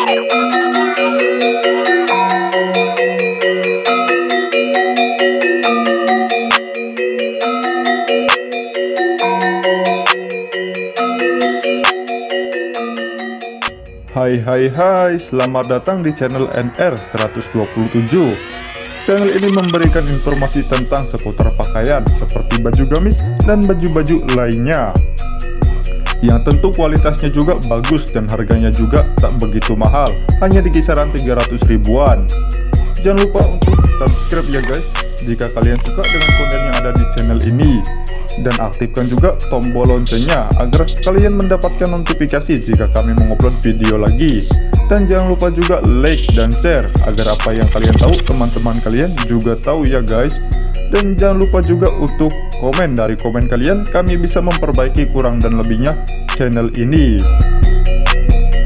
Hai, selamat datang di channel NR127. Channel ini memberikan informasi tentang seputar pakaian seperti baju gamis dan baju-baju lainnya, yang tentu kualitasnya juga bagus dan harganya juga tak begitu mahal, hanya di kisaran 300 ribuan. Jangan lupa untuk subscribe ya guys, jika kalian suka dengan konten yang ada di channel ini, dan aktifkan juga tombol loncengnya agar kalian mendapatkan notifikasi jika kami mengupload video lagi. Dan jangan lupa juga like dan share agar apa yang kalian tahu teman-teman kalian juga tahu ya guys. Dan jangan lupa juga untuk komen, dari komen kalian kami bisa memperbaiki kurang dan lebihnya channel ini.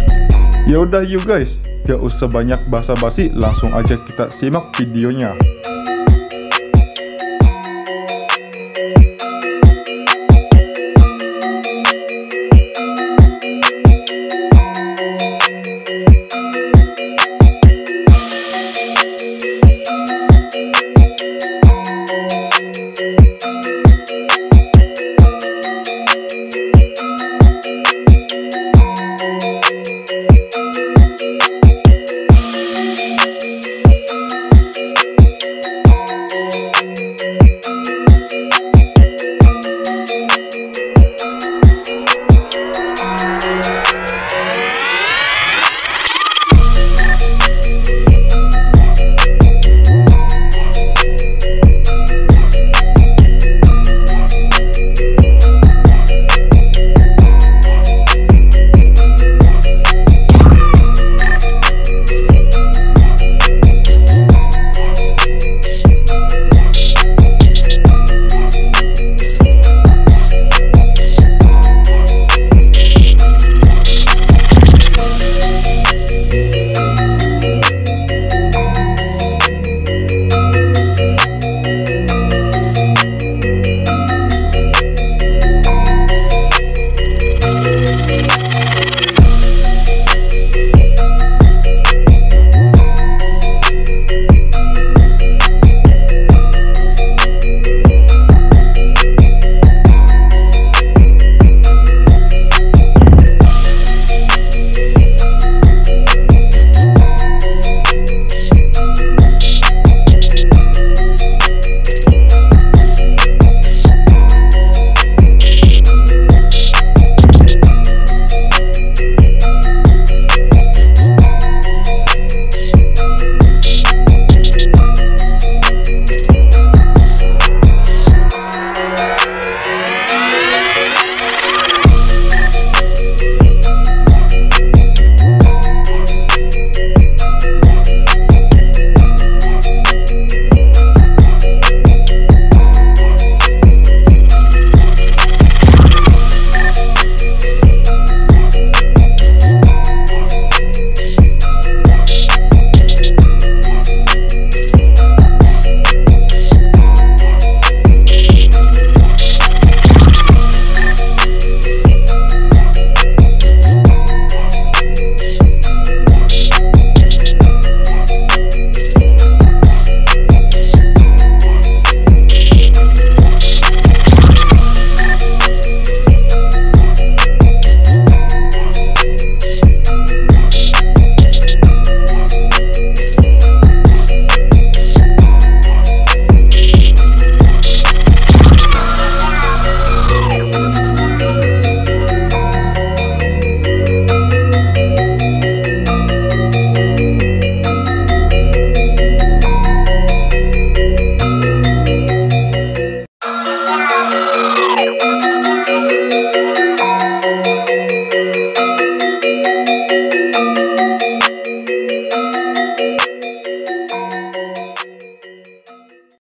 Ya udah yuk guys, gak usah banyak basa-basi, langsung aja kita simak videonya.